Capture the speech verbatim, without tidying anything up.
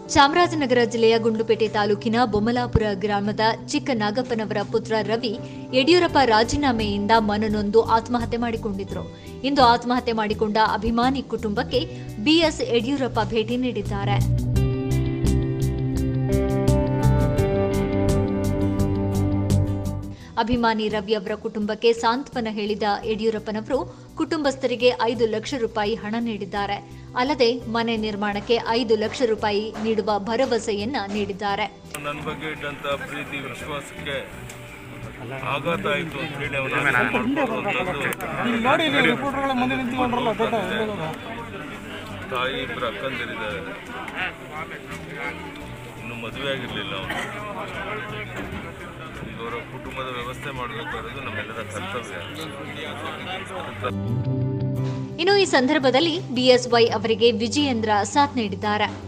ಚಾಮರಾಜನಗರ ಜಿಲ್ಲೆಯ ಗುಂಡ್ಲುಪೇಟೆ ತಾಲೂಕಿನ ಬೊಮ್ಮಲಾಪುರ ಗ್ರಾಮದ ಚಿಕ್ಕ ನಾಗಪ್ಪನವರ ಪುತ್ರ ರವಿ ಯಡಿಯೂರಪ್ಪ ರಾಜೀನಾಮೆಯಿಂದ ಮನನೊಂದು ಆತ್ಮಹತ್ಯೆ ಮಾಡಿಕೊಂಡಿದ್ರು. ಇಂದು ಆತ್ಮಹತ್ಯೆ ಮಾಡಿಕೊಂಡ ಅಭಿಮಾನಿ ಕುಟುಂಬಕ್ಕೆ ಬಿಎಸ್ ಯಡಿಯೂರಪ್ಪ ಭೇಟಿ ನೀಡಿದ್ದಾರೆ. ಅಭಿಮಾನಿ ರವಿ ಅವರ ಕುಟುಂಬಕ್ಕೆ ಸಾಂತ್ವನ ಹೇಳಿದ ಯಡಿಯೂರಪ್ಪನವರು ಕುಟುಂಬಸ್ಥರಿಗೆ ಐದು ಲಕ್ಷ ರೂಪಾಯಿ ಹಣ ನೀಡಿದ್ದಾರೆ. ಅಲ್ಲದೆ ಮನೆ ನಿರ್ಮಾಣಕ್ಕೆ ಐದು ಲಕ್ಷ ರೂಪಾಯಿ ನೀಡುವ ಭರವಸೆಯನ್ನ ನೀಡಿದ್ದಾರೆ. ನನ್ನ ಬಗ್ಗೆ ಇದ್ದಂತ ಪ್ರೀತಿ ವಿಶ್ವಾಸಕ್ಕೆ ಆಘಾತ ಆಯಿತು ಅಂತ ಹೇಳಿ ತಾಯಿ ಇಬ್ಬರು ಅಕ್ಕಂದಿರಿದ್ದಾರೆ. ಇನ್ನು ಮದುವೆ ಆಗಿರಲಿಲ್ಲ ಅವನು. ಇವರ ಕುಟುಂಬದ ವ್ಯವಸ್ಥೆ ಮಾಡಬೇಕಾಗಿರೋದು ನಮ್ಮೆಲ್ಲರ ಕರ್ತವ್ಯ. ಇನ್ನು ಈ ಸಂದರ್ಭದಲ್ಲಿ ಬಿಎಸ್ವೈ ಅವರಿಗೆ ವಿಜಯೇಂದ್ರ ಸಾಥ್ ನೀಡಿದ್ದಾರೆ.